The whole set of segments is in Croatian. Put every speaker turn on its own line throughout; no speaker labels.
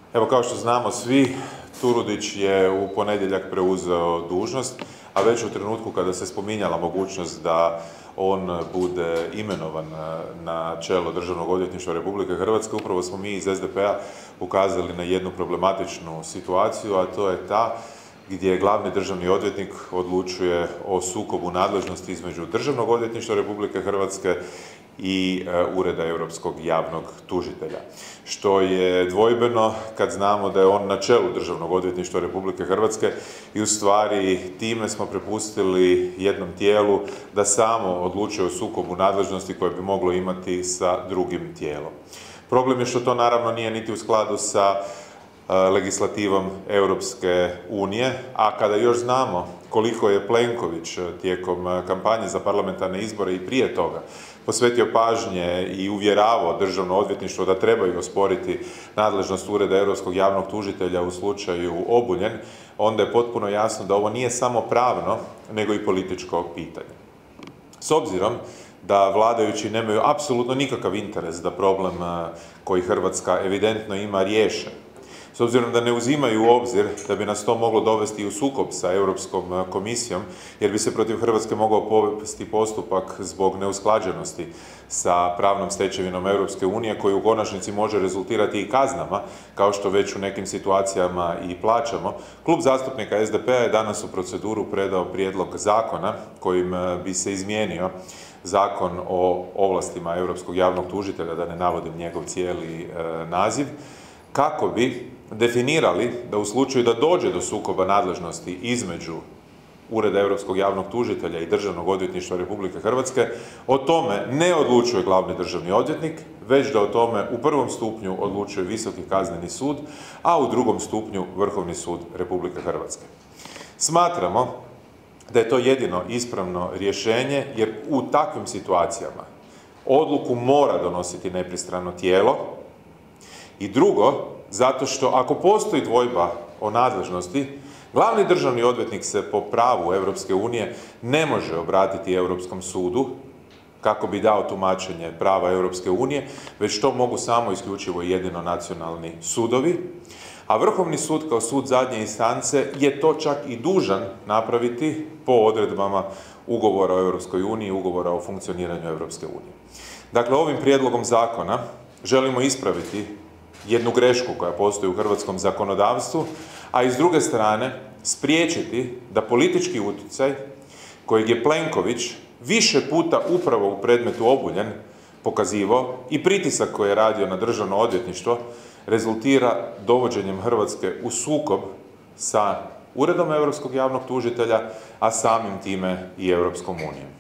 Evo, kao što znamo svi, Turudić je u ponedjeljak preuzeo dužnost, a već u trenutku kada se spominjala mogućnost da on bude imenovan na čelo Državnog odvjetništva Republike Hrvatske, upravo smo mi iz SDP-a ukazali na jednu problematičnu situaciju, a to je ta gdje glavni državni odvjetnik odlučuje o sukobu nadležnosti između Državnog odvjetništva Republike Hrvatske i Ureda europskog javnog tužitelja. Što je dvojbeno kad znamo da je on na čelu Državnog odvjetništva Republike Hrvatske i u stvari time smo prepustili jednom tijelu da samo odlučuje o sukobu nadležnosti koje bi moglo imati sa drugim tijelom. Problem je što to naravno nije niti u skladu sa legislativom Europske unije, a kada još znamo koliko je Plenković tijekom kampanje za parlamentarne izbore i prije toga posvetio pažnje i uvjeravao Državno odvjetništvo da trebaju osporiti nadležnost Ureda europskog javnog tužitelja u slučaju Obuljen, onda je potpuno jasno da ovo nije samo pravno, nego i političko pitanje. S obzirom da vladajući nemaju apsolutno nikakav interes da problem koji Hrvatska evidentno ima riješe, s obzirom da ne uzimaju u obzir da bi nas to moglo dovesti u sukob sa Europskom komisijom, jer bi se protiv Hrvatske mogao povesti postupak zbog neusklađenosti sa pravnom stečevinom Europske unije, koji u konačnici može rezultirati i kaznama, kao što već u nekim situacijama i plaćamo. Klub zastupnika SDP-a je danas u proceduru predao prijedlog zakona kojim bi se izmijenio Zakon o ovlastima Europskog javnog tužitelja, da ne navodim njegov cijeli naziv, kako bi definirali da u slučaju da dođe do sukoba nadležnosti između Ureda europskog javnog tužitelja i Državnog odvjetništva Republike Hrvatske, o tome ne odlučuje glavni državni odvjetnik, već da o tome u prvom stupnju odlučuje Visoki kazneni sud, a u drugom stupnju Vrhovni sud Republike Hrvatske. Smatramo da je to jedino ispravno rješenje, jer u takvim situacijama odluku mora donositi nepristrano tijelo, i drugo, zato što ako postoji dvojba o nadležnosti, glavni državni odvjetnik se po pravu Europske unije ne može obratiti Europskom sudu kako bi dao tumačenje prava Europske unije, već to mogu samo isključivo i jedino nacionalni sudovi, a Vrhovni sud kao sud zadnje instance je to čak i dužan napraviti po odredbama Ugovora o Europskoj uniji, Ugovora o funkcioniranju Europske unije. Dakle, ovim prijedlogom zakona želimo ispraviti jednu grešku koja postoji u hrvatskom zakonodavstvu, a i s druge strane spriječiti da politički utjecaj kojeg je Plenković više puta upravo u predmetu Obuljen pokazivao i pritisak koji je radio na Državno odvjetništvo rezultira dovođenjem Hrvatske u sukob sa Uredom europskog javnog tužitelja, a samim time i Europskom unijom.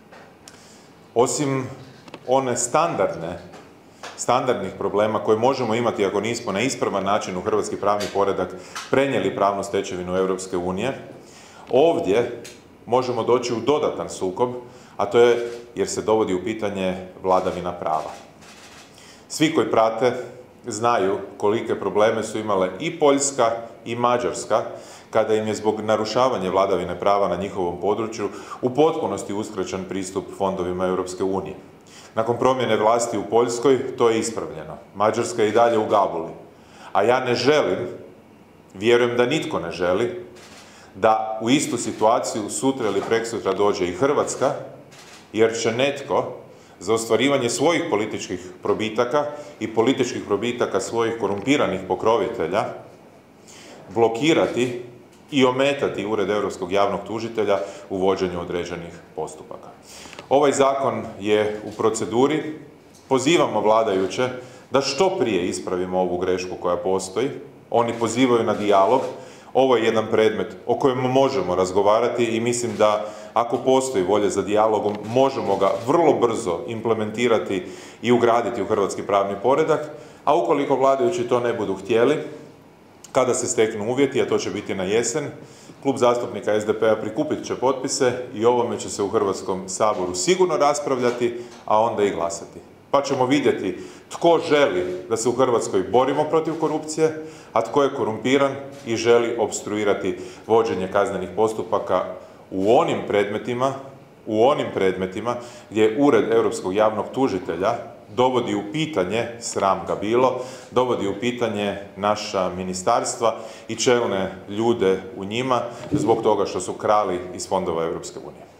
Osim one standardnih problema koje možemo imati ako nismo na ispravan način u hrvatski pravni poredak prenijeli pravnu stečevinu Europske unije, ovdje možemo doći u dodatan sukob, a to je jer se dovodi u pitanje vladavina prava. Svi koji prate znaju kolike probleme su imale i Poljska i Mađarska kada im je zbog narušavanja vladavine prava na njihovom području u potpunosti uskraćen pristup fondovima Europske unije. Nakon promjene vlasti u Poljskoj to je ispravljeno. Mađarska je i dalje u gabuli. A ja ne želim, vjerujem da nitko ne želi, da u istu situaciju sutra ili preksutra dođe i Hrvatska, jer će netko za ostvarivanje svojih političkih probitaka i političkih probitaka svojih korumpiranih pokrovitelja blokirati i ometati Ured europskog javnog tužitelja u vođenju određenih postupaka. Ovaj zakon je u proceduri, pozivamo vladajuće da što prije ispravimo ovu grešku koja postoji. Oni pozivaju na dijalog, ovo je jedan predmet o kojem možemo razgovarati i mislim da ako postoji volje za dijalogom, možemo ga vrlo brzo implementirati i ugraditi u hrvatski pravni poredak, a ukoliko vladajući to ne budu htjeli, kada se steknu uvjeti, a to će biti na jesen, Klub zastupnika SDP-a prikupit će potpise i ovome će se u Hrvatskom saboru sigurno raspravljati, a onda i glasati. Pa ćemo vidjeti tko želi da se u Hrvatskoj borimo protiv korupcije, a tko je korumpiran i želi opstruirati vođenje kaznenih postupaka u onim predmetima gdje Ured europskog javnog tužitelja dovodi u pitanje, sram ga bilo, dovodi u pitanje naša ministarstva i čelne ljude u njima zbog toga što su krali iz fondova Europske unije.